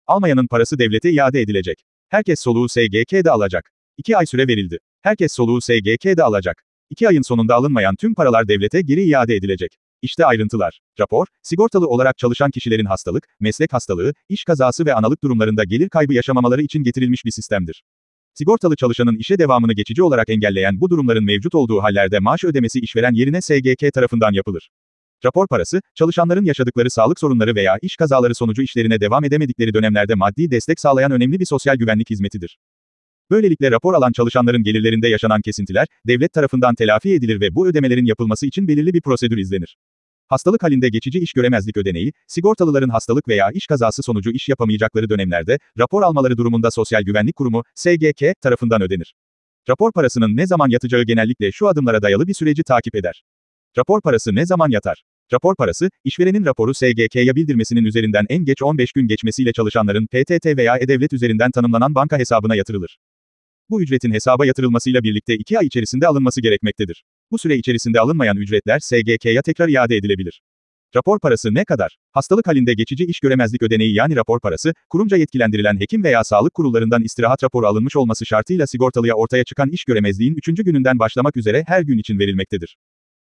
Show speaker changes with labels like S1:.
S1: Almayanın parası devlete iade edilecek. Herkes soluğu SGK'de alacak. 2 ay süre verildi. Herkes soluğu SGK'de alacak. 2 ayın sonunda alınmayan tüm paralar devlete geri iade edilecek. İşte ayrıntılar. Rapor, sigortalı olarak çalışan kişilerin hastalık, meslek hastalığı, iş kazası ve analık durumlarında gelir kaybı yaşamamaları için getirilmiş bir sistemdir. Sigortalı çalışanın işe devamını geçici olarak engelleyen bu durumların mevcut olduğu hallerde maaş ödemesi işveren yerine SGK tarafından yapılır. Rapor parası, çalışanların yaşadıkları sağlık sorunları veya iş kazaları sonucu işlerine devam edemedikleri dönemlerde maddi destek sağlayan önemli bir sosyal güvenlik hizmetidir. Böylelikle rapor alan çalışanların gelirlerinde yaşanan kesintiler, devlet tarafından telafi edilir ve bu ödemelerin yapılması için belirli bir prosedür izlenir. Hastalık halinde geçici iş göremezlik ödeneği, sigortalıların hastalık veya iş kazası sonucu iş yapamayacakları dönemlerde, rapor almaları durumunda Sosyal Güvenlik Kurumu, SGK, tarafından ödenir. Rapor parasının ne zaman yatacağı genellikle şu adımlara dayalı bir süreci takip eder. Rapor parası ne zaman yatar? Rapor parası, işverenin raporu SGK'ya bildirmesinin üzerinden en geç 15 gün geçmesiyle çalışanların PTT veya E-Devlet üzerinden tanımlanan banka hesabına yatırılır. Bu ücretin hesaba yatırılmasıyla birlikte 2 ay içerisinde alınması gerekmektedir. Bu süre içerisinde alınmayan ücretler SGK'ya tekrar iade edilebilir. Rapor parası ne kadar? Hastalık halinde geçici iş göremezlik ödeneği yani rapor parası, kurumca yetkilendirilen hekim veya sağlık kurullarından istirahat raporu alınmış olması şartıyla sigortalıya ortaya çıkan iş göremezliğin 3. gününden başlamak üzere her gün için verilmektedir.